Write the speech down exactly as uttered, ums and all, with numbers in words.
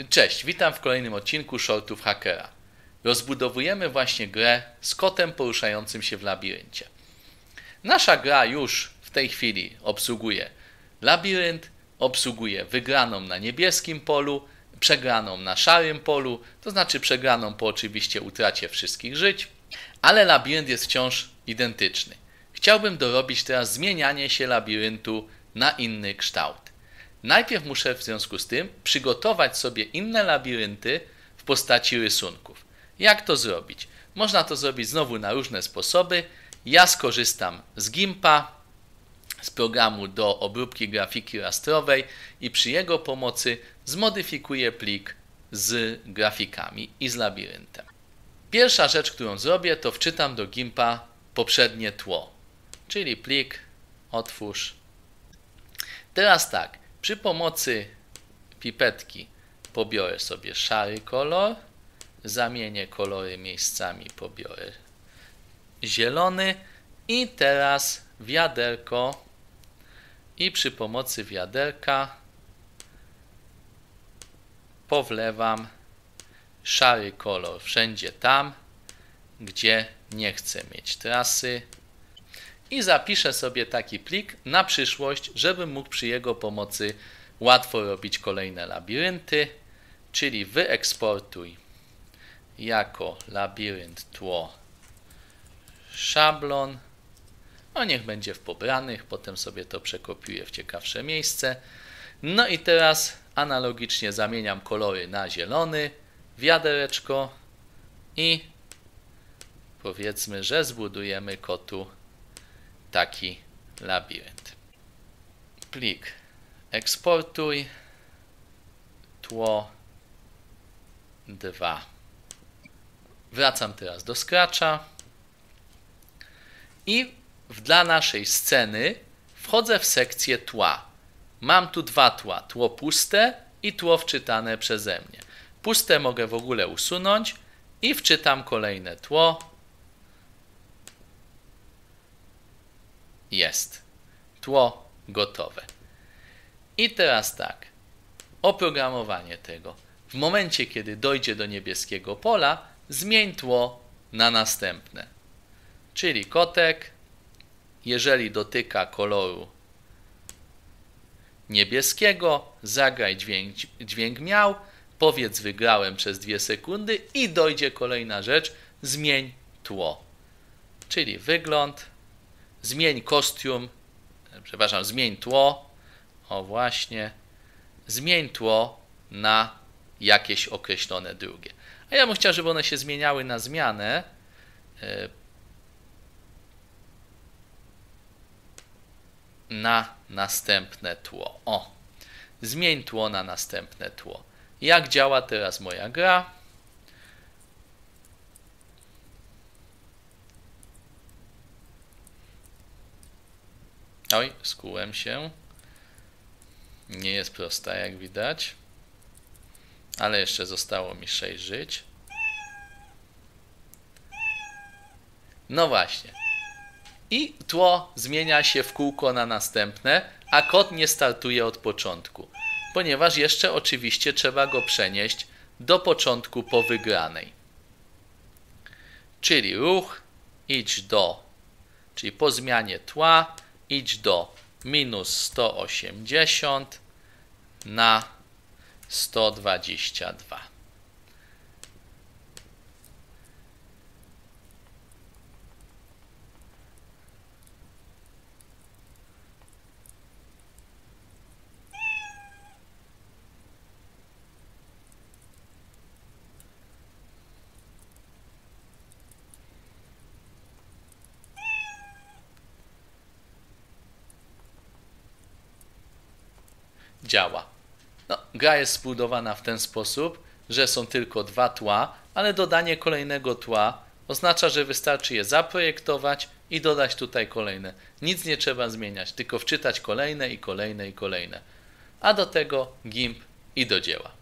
Cześć, witam w kolejnym odcinku Shortów Hakera. Rozbudowujemy właśnie grę z kotem poruszającym się w labiryncie. Nasza gra już w tej chwili obsługuje labirynt, obsługuje wygraną na niebieskim polu, przegraną na szarym polu, to znaczy przegraną po oczywiście utracie wszystkich żyć, ale labirynt jest wciąż identyczny. Chciałbym dorobić teraz zmienianie się labiryntu na inny kształt. Najpierw muszę w związku z tym przygotować sobie inne labirynty w postaci rysunków. Jak to zrobić? Można to zrobić znowu na różne sposoby. Ja skorzystam z Gimpa, z programu do obróbki grafiki rastrowej i przy jego pomocy zmodyfikuję plik z grafikami i z labiryntem. Pierwsza rzecz, którą zrobię, to wczytam do Gimpa poprzednie tło, czyli plik, otwórz. Teraz tak. Przy pomocy pipetki pobiorę sobie szary kolor, zamienię kolory miejscami, pobiorę zielony i teraz wiaderko i przy pomocy wiaderka powlewam szary kolor wszędzie tam, gdzie nie chcę mieć trasy. I zapiszę sobie taki plik na przyszłość, żebym mógł przy jego pomocy łatwo robić kolejne labirynty, czyli wyeksportuj jako labirynt tło szablon. No niech będzie w pobranych, potem sobie to przekopiuję w ciekawsze miejsce. No i teraz analogicznie zamieniam kolory na zielony, wiadereczko i powiedzmy, że zbudujemy kotu taki labirynt. Plik eksportuj tło dwa. Wracam teraz do Scratcha i dla naszej sceny wchodzę w sekcję tła. Mam tu dwa tła, tło puste i tło wczytane przeze mnie. Puste mogę w ogóle usunąć i wczytam kolejne tło. Jest. Tło gotowe. I teraz tak. Oprogramowanie tego. W momencie, kiedy dojdzie do niebieskiego pola, zmień tło na następne. Czyli kotek, jeżeli dotyka koloru niebieskiego, zagraj dźwięk, dźwięk miał, powiedz wygrałem przez dwie sekundy i dojdzie kolejna rzecz, zmień tło. Czyli wygląd. Zmień kostium, przepraszam, zmień tło, o właśnie, zmień tło na jakieś określone drugie. A ja bym chciał, żeby one się zmieniały na zmianę. Na następne tło. O, zmień tło na następne tło. Jak działa teraz moja gra? Oj, skułem się. Nie jest prosta, jak widać. Ale jeszcze zostało mi sześć żyć. No właśnie. I tło zmienia się w kółko na następne, a kot nie startuje od początku. Ponieważ jeszcze oczywiście trzeba go przenieść do początku po wygranej. Czyli ruch, idź do, czyli po zmianie tła, idź do minus sto osiemdziesiąt na sto dwadzieścia dwa. Działa. No, gra jest zbudowana w ten sposób, że są tylko dwa tła, ale dodanie kolejnego tła oznacza, że wystarczy je zaprojektować i dodać tutaj kolejne. Nic nie trzeba zmieniać, tylko wczytać kolejne i kolejne i kolejne. A do tego Gimp i do dzieła.